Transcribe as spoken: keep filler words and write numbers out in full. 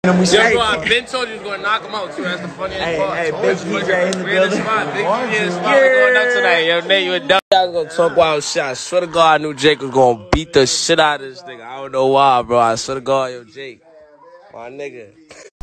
Yo, bro, I been told you was gonna knock him out too. That's the funniest hey, part. Hey, Big T J in the building. Spot. Big T J in the spot. We're going up tonight. Yo, Nate, you a dumb. I was gonna talk wild shit. I swear to God, I knew Jake was gonna beat the shit out of this nigga. I don't know why, bro. I swear to God, yo, Jake, my nigga.